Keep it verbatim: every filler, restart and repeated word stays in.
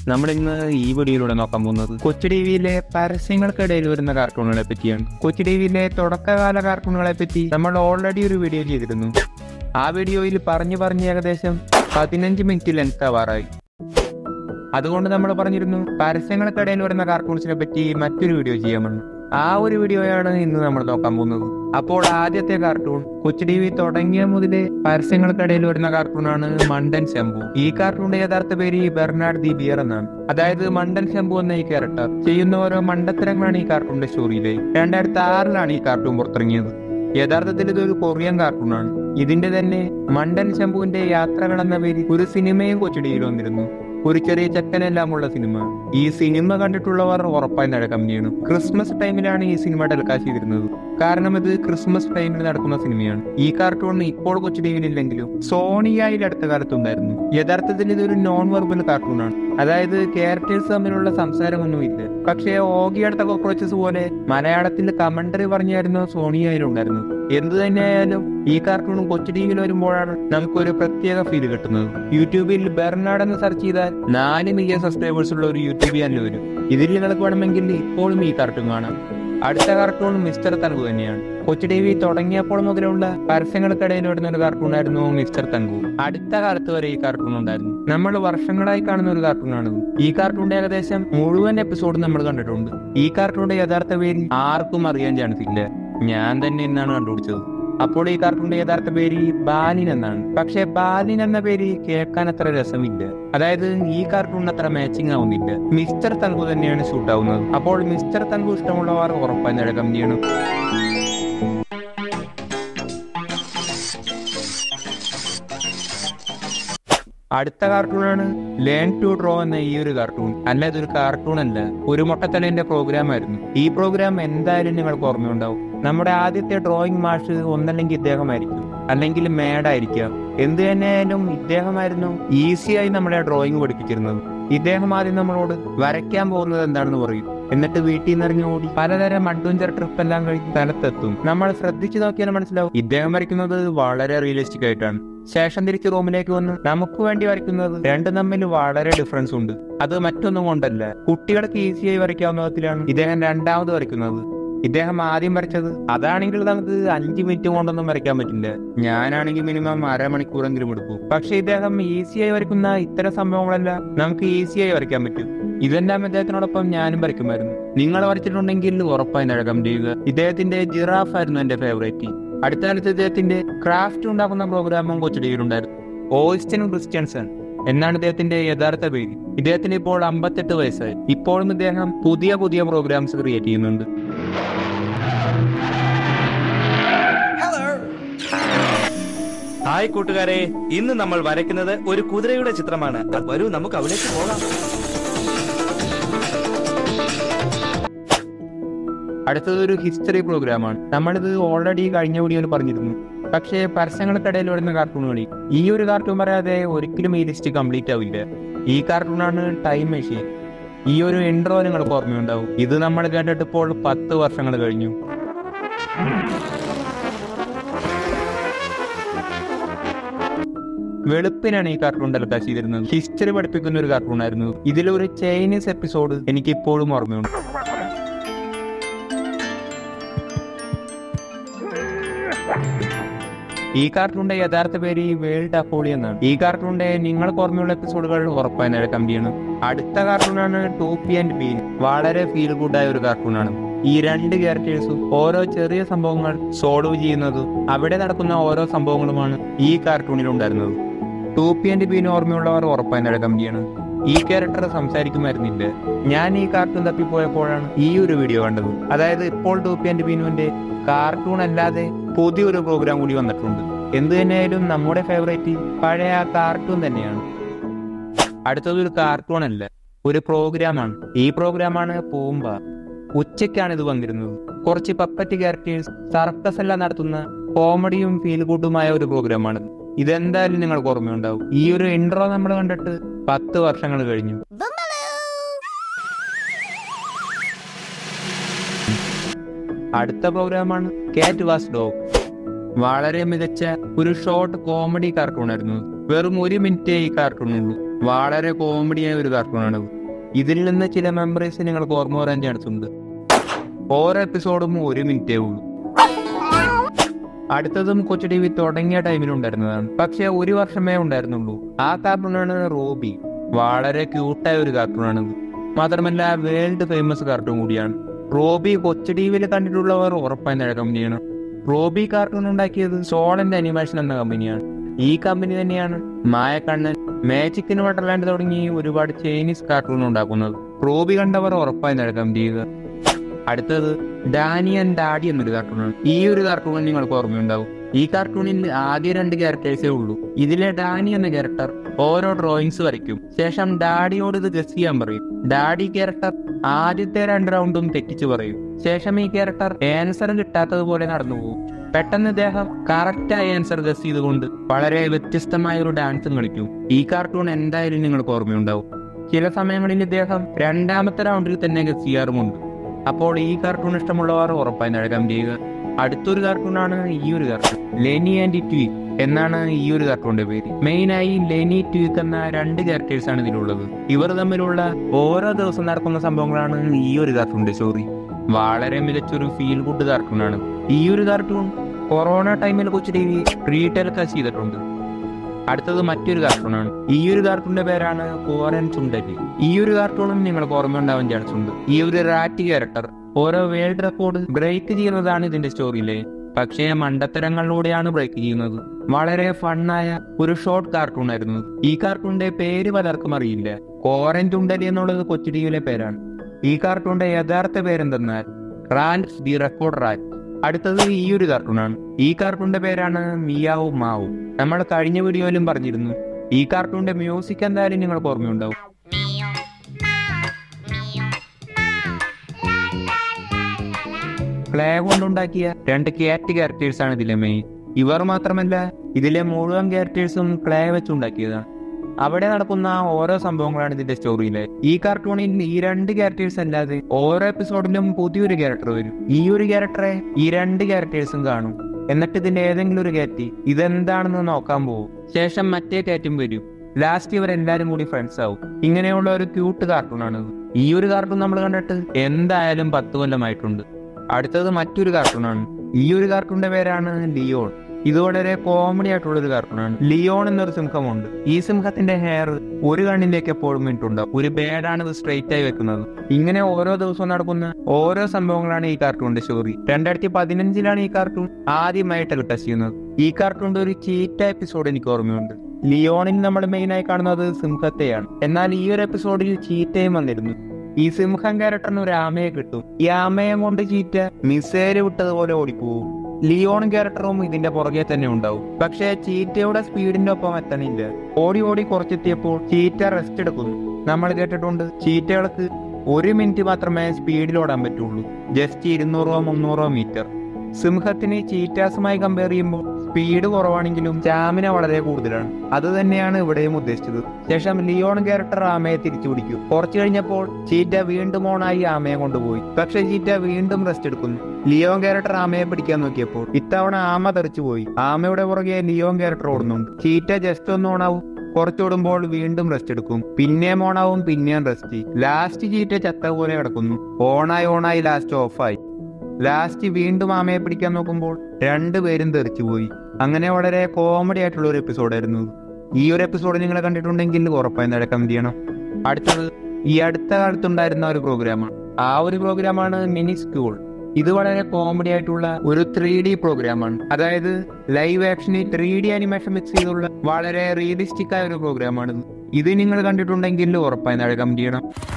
നമ്മൾ ഇന്ന് ഈ വീഡിയോയിലൂടെ നോക്കാൻ പോകുന്നത് കൊച്ചു ടി വിയിലെ പരസ്യങ്ങൾക്കിടയിൽ വരുന്ന കാർട്ടൂണുകളെ പറ്റിയാണ്. കൊച്ചു ടി വിയിലെ തുടക്കകാല കാർട്ടൂണുകളെ പറ്റി നമ്മൾ ഓൾറെഡി ഒരു വീഡിയോ ചെയ്തിരുന്നു. ആ വീഡിയോയിൽ പറഞ്ഞു പറഞ്ഞ് ഏകദേശം പതിനഞ്ച് മിനിറ്റ് ലെങ്ത് ആവാറായി. അതുകൊണ്ട് നമ്മൾ പറഞ്ഞിരുന്നു പരസ്യങ്ങൾക്കിടയിൽ വരുന്ന കാർട്ടൂൺസിനെ പറ്റി മറ്റൊരു വീഡിയോ ചെയ്യാമെന്ന്. ആ ഒരു വീഡിയോയാണ് ഇന്ന് നമ്മൾ നോക്കാൻ പോകുന്നത്. അപ്പോൾ ആദ്യത്തെ കാർട്ടൂൺ കൊച്ചു ടി വി തുടങ്ങിയ മുതലേ പരസ്യങ്ങൾക്കിടയിൽ വരുന്ന കാർട്ടൂണാണ് മണ്ടൻ ശംഭു. ഈ കാർട്ടൂണിന്റെ യഥാർത്ഥ പേര് ബെർണാഡ് ദി ബിയർ എന്നാണ്. അതായത് മണ്ടൻ ശംഭു എന്ന ഈ ക്യാരക്ടർ ചെയ്യുന്ന ഓരോ മണ്ടത്തരങ്ങളാണ് ഈ കാർട്ടൂണിന്റെ സ്റ്റോറിയിലെ. രണ്ടായിരത്തി ആറിലാണ് ഈ കാർട്ടൂൺ പുറത്തിറങ്ങിയത്. യഥാർത്ഥത്തിൽ ഇതൊരു കൊറിയൻ കാർട്ടൂണാണ്. ഇതിന്റെ തന്നെ മണ്ടൻ ശംഭുവിന്റെ യാത്രകൾ എന്ന പേരിൽ ഒരു സിനിമയും കൊച്ചു ടി വിയിൽ വന്നിരുന്നു. ഒരു ചെറിയ ചെക്കനെല്ലാം ഉള്ള സിനിമ. ഈ സിനിമ കണ്ടിട്ടുള്ളവർ ഉറപ്പായി നടക്കം ചെയ്യണം. ക്രിസ്മസ് ടൈമിലാണ് ഈ സിനിമ ടെലികാസ്റ്റ് ചെയ്തിരുന്നത്. കാരണം ഇത് ക്രിസ്മസ് ടൈമിൽ നടക്കുന്ന സിനിമയാണ്. ഈ കാർട്ടൂൺ ഇപ്പോൾ കൊച്ചു ടി വിയിലില്ലെങ്കിലും സോണിയായിൽ അടുത്ത കാലത്തുണ്ടായിരുന്നു. യഥാർത്ഥത്തിൽ ഇതൊരു നോൺ വെർബൽ കാർട്ടൂണാണ്. അതായത് ക്യാരക്ടേഴ്സ് തമ്മിലുള്ള സംസാരമൊന്നുമില്ല. പക്ഷേ ഓഗി അടുത്ത കോക്രോച്ചസ് പോലെ മലയാളത്തിൽ കമന്ററി പറഞ്ഞായിരുന്നു സോണിയായിലുണ്ടായിരുന്നു. എന്തു തന്നെയായാലും ഈ കാർട്ടൂണും കൊച്ചു ടി വിയിൽ വരുമ്പോഴാണ് നമുക്കൊരു പ്രത്യേക ഫീൽ കിട്ടുന്നത്. യൂട്യൂബിൽ ബെർണാഡ് എന്ന് സെർച്ച് ചെയ്താൽ നാല് മില്യൺ സബ്സ്ക്രൈബേഴ്സ് ഉള്ള ഒരു യൂട്യൂബ് ചാനൽ വരും. ഇതിൽ നിങ്ങൾക്ക് വേണമെങ്കിൽ ഇപ്പോഴും ഈ കാർട്ടൂൺ കാണാം. അടുത്ത കാർട്ടൂൺ മിസ്റ്റർ തങ്കു തന്നെയാണ്. കൊച്ചു ടി വി തുടങ്ങിയപ്പോൾ മുതലുള്ള പരസ്യങ്ങൾക്കിടയിൽ വരുന്ന ഒരു കാർട്ടൂണായിരുന്നു മിസ്റ്റർ തങ്കു. അടുത്ത കാലത്ത് വരെ ഈ കാർട്ടൂൺ ഉണ്ടായിരുന്നു. നമ്മൾ വർഷങ്ങളായി കാണുന്ന ഒരു കാർട്ടൂണാണ്. ഈ കാർട്ടൂണിന്റെ ഏകദേശം മുഴുവൻ എപ്പിസോഡ് നമ്മൾ കണ്ടിട്ടുണ്ട്. ഈ കാർട്ടൂണിന്റെ യഥാർത്ഥ പേര് ആർക്കും അറിയാൻ ചാൻസ് ഇല്ല. ഞാൻ തന്നെ എന്നാണ് കണ്ടുപിടിച്ചത്. അപ്പോൾ ഈ കാർട്ടൂണിന്റെ യഥാർത്ഥ പേര് ബാലിൻ എന്നാണ്. പക്ഷെ ബാലിൻ എന്ന പേര് കേൾക്കാൻ അത്ര രസമില്ല. അതായത് ഈ കാർട്ടൂണിന് അത്ര മാച്ചിങ് ആവുന്നില്ല. മിസ്റ്റർ തങ്കു തന്നെയാണ് ഷൂട്ട് ആവുന്നത്. അപ്പോൾ മിസ്റ്റർ തങ്കു ഇഷ്ടമുള്ളവർ ഉറപ്പായി നടക്കം ചെയ്യണം. അടുത്ത കാർട്ടൂണാണ് ലേൺ ടു ഡ്രോ എന്ന ഈ ഒരു കാർട്ടൂൺ. അല്ല, ഇതൊരു കാർട്ടൂൺ അല്ല, ഒരു മൊട്ടത്തലേന്റെ പ്രോഗ്രാം ആയിരുന്നു. ഈ പ്രോഗ്രാം എന്തായാലും നിങ്ങൾക്ക് ഓർമ്മയുണ്ടാവും. നമ്മുടെ ആദ്യത്തെ ഡ്രോയിങ് മാഷ് ഒന്നല്ലെങ്കിൽ ഇദ്ദേഹമായിരിക്കും, അല്ലെങ്കിൽ മേഡായിരിക്കാം. എന്ത് തന്നെയായാലും ഇദ്ദേഹമായിരുന്നു ഈസിയായി നമ്മളെ ഡ്രോയിങ് പഠിപ്പിച്ചിരുന്നത്. ഇദ്ദേഹം ആദ്യം നമ്മളോട് വരയ്ക്കാൻ പോകുന്നത് എന്താണെന്ന് പറയും. എന്നിട്ട് വീട്ടിൽ നിന്ന് ഇറങ്ങി ഓടി പലതരം അഡ്വഞ്ചർ ട്രിപ്പ് എല്ലാം കഴിഞ്ഞ് സ്ഥലത്തെത്തും. നമ്മൾ ശ്രദ്ധിച്ചു നോക്കിയാൽ മനസ്സിലാവും ഇദ്ദേഹം വരയ്ക്കുന്നത് വളരെ റിയലിസ്റ്റിക് ആയിട്ടാണ്. ശേഷം തിരിച്ച് റൂമിലേക്ക് വന്ന് നമുക്ക് വേണ്ടി വരയ്ക്കുന്നത് രണ്ടും തമ്മിൽ വളരെ ഡിഫറൻസ് ഉണ്ട്. അത് മറ്റൊന്നും കൊണ്ടല്ല, കുട്ടികൾക്ക് ഈസിയായി വരയ്ക്കാവുന്ന വിധത്തിലാണ് ഇദ്ദേഹം രണ്ടാമത് വരയ്ക്കുന്നത്. ഇദ്ദേഹം ആദ്യം വരച്ചത് അതാണെങ്കിൽ നമുക്ക് അഞ്ചു മിനിറ്റ് കൊണ്ടൊന്നും വരയ്ക്കാൻ പറ്റില്ല. ഞാനാണെങ്കിൽ മിനിമം അരമണിക്കൂറെങ്കിലും എടുക്കും. പക്ഷെ ഇദ്ദേഹം ഈസിയായി വരയ്ക്കുന്ന ഇത്തരം സംഭവങ്ങളെല്ലാം നമുക്ക് ഈസിയായി വരയ്ക്കാൻ പറ്റും. ഇതെല്ലാം ഇദ്ദേഹത്തിനോടൊപ്പം ഞാനും വരയ്ക്കുമായിരുന്നു. നിങ്ങൾ വരച്ചിട്ടുണ്ടെങ്കിൽ ഉറപ്പായി നടക്കം ചെയ്യുക. ഇദ്ദേഹത്തിന്റെ ജിറാഫ് ആയിരുന്നു എന്റെ ഫേവറേറ്റ്. അടുത്ത കാലത്ത് ഇദ്ദേഹത്തിന്റെ ക്രാഫ്റ്റ് ഉണ്ടാക്കുന്ന പ്രോഗ്രാമും കൊച്ചു ടി വിയിലുണ്ടായിരുന്നു. ഓയിസ്റ്റൻ ക്രിസ്ത്യൻസൺ എന്നാണ് ഇദ്ദേഹത്തിന്റെ യഥാർത്ഥ പേര്. ഇദ്ദേഹത്തിന് ഇപ്പോൾ അമ്പത്തെട്ട് വയസ്സായി. ഇപ്പോഴും ഇദ്ദേഹം പുതിയ പുതിയ പ്രോഗ്രാംസ് ക്രിയേറ്റ് ചെയ്യുന്നുണ്ട്. ഹായ് കൂട്ടുകാരെ, ഇന്ന് നമ്മൾ വരയ്ക്കുന്നത് ഒരു കുതിരയുടെ ചിത്രമാണ്. വരൂ, നമുക്ക് അവിടേക്ക് പോകാം. അടുത്തതൊരു ഹിസ്റ്ററി പ്രോഗ്രാമാണ്. നമ്മളിത് ഓൾറെഡി കഴിഞ്ഞ വീഡിയോയിൽ പറഞ്ഞിരുന്നു. പക്ഷേ പരസ്യങ്ങൾക്കിടയിൽ വരുന്ന കാർട്ടൂണുകളിൽ ഈ ഒരു കാർട്ടൂൺ പറയാതെ ഒരിക്കലും ഈ ലിസ്റ്റ് കംപ്ലീറ്റ് ആവില്ല. ഈ കാർട്ടൂണാണ് ടൈം മെഷീൻ. ഈ ഒരു ഇൻട്രോ നിങ്ങൾക്ക് ഓർമ്മയുണ്ടാവും. ഇത് നമ്മൾ കേട്ടിട്ട് ഇപ്പോൾ പത്ത് വർഷങ്ങൾ കഴിഞ്ഞു. വെളുപ്പിനാണ് ഈ കാർട്ടൂൺ ടെലികാസ്റ്റ് ചെയ്തിരുന്നത്. ഹിസ്റ്ററി പഠിപ്പിക്കുന്ന ഒരു കാർട്ടൂണായിരുന്നു. ഇതിലൊരു ചൈനീസ് എപ്പിസോഡ് എനിക്ക് ഇപ്പോഴും ഓർമ്മയുണ്ട്. ഈ കാർട്ടൂണിന്റെ യഥാർത്ഥ പേര് വേൾഡ് അപ്പോളി എന്നാണ്. ഈ കാർട്ടൂണിന്റെ നിങ്ങൾക്ക് ഓർമ്മയുള്ള എപ്പിസോഡുകൾ ഉറപ്പായി നടക്കം ചെയ്യണം. അടുത്ത കാർട്ടൂണാണ് ടോപ്പി ആൻഡ് ബീൻ. വളരെ ഫീൽ ഗുഡായ ഒരു കാർട്ടൂണാണ്. ഈ രണ്ട് ക്യാരക്ടേഴ്സും ഓരോ ചെറിയ സംഭവങ്ങൾ സോൾവ് ചെയ്യുന്നതും അവിടെ നടക്കുന്ന ഓരോ സംഭവങ്ങളുമാണ് ഈ കാർട്ടൂണിൽ ഉണ്ടായിരുന്നത്. ടോപ്പി ആൻഡ് ബീൻ ഓർമ്മയുള്ളവർ ഉറപ്പായി നടക്കം ചെയ്യണം. ഈ ക്യാരക്ടർ സംസാരിക്കുമായിരുന്നില്ല. ഞാൻ ഈ കാർട്ടൂൺ തപ്പിപ്പോയപ്പോഴാണ് ഈ ഒരു വീഡിയോ കണ്ടത്. അതായത് ഇപ്പോൾ ടോപ്പി ആൻഡ് ബീനുവിന്റെ കാർട്ടൂൺ അല്ലാതെ പുതിയൊരു പ്രോഗ്രാം കൂടി വന്നിട്ടുണ്ട്. എന്ത് തന്നെയായാലും നമ്മുടെ ഫേവറേറ്റ് പഴയ ആ കാർട്ടൂൺ തന്നെയാണ്. അടുത്തതൊരു കാർട്ടൂൺ അല്ല, ഒരു പ്രോഗ്രാമാണ്. ഈ പ്രോഗ്രാമാണ് പൂമ്പ. ഉച്ചയ്ക്കാണ് ഇത് വന്നിരുന്നത്. കുറച്ച് പപ്പറ്റ് ക്യാരക്ടേഴ്സ് സർക്കസ് എല്ലാം നടത്തുന്ന കോമഡിയും ഫീൽ ഗുഡുമായ ഒരു പ്രോഗ്രാമാണ്. ഇതെന്തായാലും നിങ്ങൾക്ക് ഓർമ്മയുണ്ടാവും. ഈ ഒരു ഇൻട്രോ നമ്മൾ കണ്ടിട്ട് പത്ത് വർഷങ്ങൾ കഴിഞ്ഞു. അടുത്ത പ്രോഗ്രാമാണ് കാറ്റ് വാസ് ഡോഗ്. വളരെ മികച്ച ഒരു ഷോർട്ട് കോമഡി കാർട്ടൂൺ ആയിരുന്നു. വെറും ഒരു മിനിറ്റേ ഈ കാർട്ടൂണുള്ളൂ. വളരെ കോമഡിയായ ഒരു കാർട്ടൂണാണ്. ഇതിൽ നിന്ന് ചില മെമ്മറീസ് നിങ്ങൾക്ക് ഓർമ്മ വരാൻ ചാൻസ് ഉണ്ട്. ഓരോ എപ്പിസോഡും ഒരു മിനിറ്റേ ഉള്ളൂ. അടുത്തതും കൊച്ചു ടി വി തുടങ്ങിയ ടൈമിലുണ്ടായിരുന്നതാണ്, പക്ഷെ ഒരു വർഷമേ ഉണ്ടായിരുന്നുള്ളൂ. ആ കാർട്ടൂണാണ് റോബി. വളരെ ക്യൂട്ടായ ഒരു കാർട്ടൂണാണിത്. മാത്രമല്ല വേൾഡ് ഫേമസ് കാർട്ടൂൺ കൂടിയാണ്. റോബി കൊച്ചു ടി വിയിൽ കണ്ടിട്ടുള്ളവർ ഉറപ്പായി നല്ല കമ്പനിയാണ്. റോബി കാർട്ടൂൺ ഉണ്ടാക്കിയത് സോളന്റ് അനിമേഷൻ എന്ന കമ്പനിയാണ്. ഈ കമ്പനി തന്നെയാണ് മായക്കണ്ണൻ, മാജിക് ഇൻ വണ്ടർലാൻഡ് തുടങ്ങി ഒരുപാട് ചൈനീസ് കാർട്ടൂൺ ഉണ്ടാക്കുന്നത്. റോബി കണ്ടവർ ഉറപ്പായി നല്ല കമ്പനി ചെയ്യുക. അടുത്തത് ഡാനി ആൻഡ് ഡാഡി എന്നൊരു കാർട്ടൂണാണ്. ഈ ഒരു കാർട്ടൂൺ നിങ്ങൾക്ക് ഓർമ്മയുണ്ടാവും. ഈ കാർട്ടൂണിൽ ആദ്യ രണ്ട് ക്യാരക്ടേഴ്സേ ഉള്ളൂ. ഇതിലെ ഡാനി എന്ന ക്യാരക്ടർ ഓരോ ഡ്രോയിങ്സ് വരയ്ക്കും. ശേഷം ഡാഡിയോട് ഇത് ഗസ് ചെയ്യാൻ പറയും. ഡാഡി ക്യാരക്ടർ ആദ്യത്തെ രണ്ട് റൗണ്ടും തെറ്റിച്ച് പറയും. ശേഷം ഈ ക്യാരക്ടർ ആൻസർ കിട്ടാത്തതുപോലെ നടന്നു പോകും. പെട്ടെന്ന് ഇദ്ദേഹം കറക്റ്റായ ആൻസർ ഗസ് ചെയ്തുകൊണ്ട് വളരെ വ്യത്യസ്തമായ ഒരു ഡാൻസും കളിക്കും. ഈ കാർട്ടൂൺ എന്തായാലും നിങ്ങൾക്ക് ഓർമ്മയുണ്ടാവും. ചില സമയങ്ങളിൽ ഇദ്ദേഹം രണ്ടാമത്തെ റൗണ്ടിൽ തന്നെ ഗസ് ചെയ്യാറുമുണ്ട്. അപ്പോൾ ഈ കാർട്ടൂൺ ഇഷ്ടമുള്ളവർ ഉറപ്പായി നൽകാൻ ചെയ്യുക. അടുത്തൊരു കാർട്ടൂണാണ് ഈ ഒരു കാർട്ടൂൺ, ലെനി ആൻഡ് ട്വീക്ക് എന്നാണ് ഈ ഒരു കാർട്ടൂണിന്റെ പേര്. മെയിനായി ലെനി, ട്വീക്ക് എന്ന രണ്ട് ക്യാരക്ടേഴ്സ് ആണ് ഇതിലുള്ളത്. ഇവർ തമ്മിലുള്ള ഓരോ ദിവസം നടക്കുന്ന സംഭവങ്ങളാണ് ഈ ഒരു കാർട്ടൂണിന്റെ സ്റ്റോറി. വളരെ മികച്ചൊരു ഫീൽ ഗുഡ് കാർട്ടൂണാണ്. ഈ ഒരു കാർട്ടൂൺ കൊറോണ ടൈമിൽ കൊച്ചു ടി വി റീടെലികാസ്റ്റ് ചെയ്തിട്ടുണ്ട്. അടുത്തത് മറ്റൊരു കാർട്ടൂണാണ്. ഈ ഒരു കാർട്ടൂണിന്റെ പേരാണ് കോരൻ ചുണ്ടലി. ഈ ഒരു കാർട്ടൂണും നിങ്ങൾക്ക് ഓർമ്മ ഉണ്ടാവാൻ ചാൻസ് ഉണ്ട്. ഈ ഒരു റാറ്റ് ക്യാരക്ടർ ഓരോ വേൾഡ് റെക്കോർഡ് ബ്രേക്ക് ചെയ്യുന്നതാണ് ഇതിന്റെ സ്റ്റോറിയിലെ. പക്ഷേ മണ്ടത്തരങ്ങളിലൂടെയാണ് ബ്രേക്ക് ചെയ്യുന്നത്. വളരെ ഫണ്ണായ ഒരു ഷോർട്ട് കാർട്ടൂൺ ആയിരുന്നു. ഈ കാർട്ടൂണിന്റെ പേര് പലർക്കും അറിയില്ല. കോരൻ ചുണ്ടലി എന്നുള്ളത് കൊച്ചു ടി വിയിലെ പേരാണ്. ഈ കാർട്ടൂണിന്റെ യഥാർത്ഥ പേരെന്തെന്നാൽ റാൻസ് ദി റെക്കോർഡ് റാറ്റ്. അടുത്തത് ഈ ഒരു കാർട്ടൂണാണ്. ഈ കാർട്ടൂണിന്റെ പേരാണ് മിയാവു മാവു. നമ്മൾ കഴിഞ്ഞ വീഡിയോയിലും പറഞ്ഞിരുന്നു. ഈ കാർട്ടൂണിന്റെ മ്യൂസിക് എന്തായാലും നിങ്ങൾക്ക് ഓർമ്മയുണ്ടാവും. ക്ലേ കൊണ്ടുണ്ടാക്കിയ രണ്ട് ക്യാറ്റ് ക്യാരക്ടേഴ്സ് ആണ് ഇതിലെ മെയിൻ. ഇവർ മാത്രമല്ല, ഇതിലെ മുഴുവൻ ക്യാരക്ടേഴ്സും ക്ലേ വെച്ചുണ്ടാക്കിയതാണ്. അവിടെ നടക്കുന്ന ഓരോ സംഭവങ്ങളാണ് ഇതിന്റെ സ്റ്റോറിയിലെ. ഈ കാർട്ടൂണിൽ ഈ രണ്ട് ക്യാരക്ടേഴ്സ് അല്ലാതെ ഓരോ എപ്പിസോഡിലും പുതിയൊരു ക്യാരക്ടർ വരും. ഈ ഒരു ക്യാരക്ടറെ ഈ രണ്ട് ക്യാരക്ടേഴ്സും കാണും. എന്നിട്ട് ഇതിന്റെ ഏതെങ്കിലും ഒരു ക്യാറ്റ് ഇതെന്താണെന്ന് നോക്കാൻ പോകും. ശേഷം മറ്റേ ക്യാറ്റും വരും. ലാസ്റ്റ് ഇവരെല്ലാരും കൂടി ഫ്രണ്ട്സ് ആവും. ഇങ്ങനെയുള്ള ഒരു ക്യൂട്ട് കാർട്ടൂണാണിത്. ഈ ഒരു കാർട്ടൂൺ നമ്മൾ കണ്ടിട്ട് എന്തായാലും പത്ത് കൊല്ലമായിട്ടുണ്ട്. അടുത്തത് മറ്റൊരു കാർട്ടൂണാണ്. ഈ ഒരു കാർട്ടൂണിന്റെ പേരാണ് ലിയോൺ. ഇത് വളരെ കോമഡി ആയിട്ടുള്ള ഒരു കാർട്ടൂണാണ്. ലിയോൺ എന്നൊരു സിംഹമുണ്ട്. ഈ സിംഹത്തിന്റെ ഹെയർ ഒരു കണ്ണിലേക്ക് എപ്പോഴും ഇട്ടുണ്ടാവും. ഒരു ബേഡാണ് ഇത് സ്ട്രെയിറ്റ് ആയി വെക്കുന്നത്. ഇങ്ങനെ ഓരോ ദിവസവും നടക്കുന്ന ഓരോ സംഭവങ്ങളാണ് ഈ കാർട്ടൂണിന്റെ സ്റ്റോറി. രണ്ടായിരത്തി പതിനഞ്ചിലാണ് ഈ കാർട്ടൂൺ ആദ്യമായിട്ട് ടെസ്റ്റ് ചെയ്യുന്നത്. ഈ കാർട്ടൂണിന്റെ ഒരു ചീറ്റ എപ്പിസോഡ് എനിക്ക് ഓർമ്മയുണ്ട്. ലിയോണിൽ നമ്മൾ മെയിനായി കാണുന്നത് സിംഹത്തെയാണ്. എന്നാൽ ഈ ഒരു എപ്പിസോഡിൽ ചീറ്റയും വന്നിരുന്നു. ഈ സിംഹം ക്യാരക്ടറിന് ഒരു ആമയെ കിട്ടും. ഈ ആമയെ കൊണ്ട് ചീറ്റ മിസൈല് വിട്ടതുപോലെ ഓടിപ്പോവും. ലിയോൺ ക്യാരക്ടറും ഇതിന്റെ പുറകെ തന്നെ ഉണ്ടാവും. പക്ഷെ ചീറ്റയുടെ സ്പീഡിന്റെ ഒപ്പം എത്തണില്ല. ഓടി ഓടി കുറച്ചെത്തിയപ്പോൾ ചീറ്റ റെസ്റ്റ് എടുക്കുന്നു. നമ്മൾ കേട്ടിട്ടുണ്ട് ചീറ്റകൾക്ക് ഒരു മിനിറ്റ് മാത്രമേ സ്പീഡിൽ ഓടാൻ പറ്റുള്ളൂ, ജസ്റ്റ് ഇരുന്നൂറോ മുന്നൂറോ മീറ്റർ. സിംഹത്തിന് ചീറ്റാസുമായി കമ്പയർ ചെയ്യുമ്പോൾ സ്പീഡ് കുറവാണെങ്കിലും സ്റ്റാമിന വളരെ കൂടുതലാണ്. അത് തന്നെയാണ് ഇവിടെയും ഉദ്ദേശിച്ചത്. ശേഷം ലിയോൺ ക്യാരക്ടർ ആമയെ തിരിച്ചു പിടിക്കും. കുറച്ചു കഴിഞ്ഞപ്പോൾ ചീറ്റ വീണ്ടും ഓണായി ആമയെ കൊണ്ടുപോയി. പക്ഷെ ചീറ്റ വീണ്ടും റെസ്റ്റ് എടുക്കുന്നു. ലിയോൺ ക്യാരക്ടർ ആമയെ പിടിക്കാൻ നോക്കിയപ്പോൾ ഇത്തവണ ആമ തെറിച്ചുപോയി. ആമയുടെ പുറകെ ലിയോൺ ക്യാരക്ടർ ഓടുന്നുണ്ട്. ചീറ്റ ജസ്റ്റ് ഒന്ന് ഓണാവും. കുറച്ചോടുമ്പോൾ വീണ്ടും റെസ്റ്റ് എടുക്കും. പിന്നെയും ഓണാവും, പിന്നെയും റെസ്റ്റ്. ലാസ്റ്റ് ചീറ്റ ചത്ത പോലെ കിടക്കുന്നു. ഓണായി ഓണായി ലാസ്റ്റ് ഓഫായി. ലാസ്റ്റ് വീണ്ടും ആമയെ പിടിക്കാൻ നോക്കുമ്പോൾ രണ്ടുപേരും തെറിച്ചുപോയി. അങ്ങനെ വളരെ കോമഡി ആയിട്ടുള്ള ഒരു എപ്പിസോഡായിരുന്നു. ഈ ഒരു എപ്പിസോഡ് നിങ്ങൾ കണ്ടിട്ടുണ്ടെങ്കിൽ ഉറപ്പായി നേരെ കമന്റ് ചെയ്യണം. അടുത്തത് ഈ അടുത്ത കാലത്തുണ്ടായിരുന്ന ഒരു പ്രോഗ്രാമാണ്. ആ ഒരു പ്രോഗ്രാമാണ് മിനി സ്കൂൾ. ഇത് വളരെ കോമഡി ആയിട്ടുള്ള ഒരു ത്രീ ഡി പ്രോഗ്രാമാണ്. അതായത് ലൈവ് ആക്ഷനിൽ ത്രീ ഡി അനിമേഷൻ മിക്സ് ചെയ്തുള്ള വളരെ റിയലിസ്റ്റിക് ആയ ഒരു പ്രോഗ്രാമാണ്. ഇത് നിങ്ങൾ കണ്ടിട്ടുണ്ടെങ്കിൽ ഉറപ്പായി നേരെ കമന്റ് ചെയ്യണം.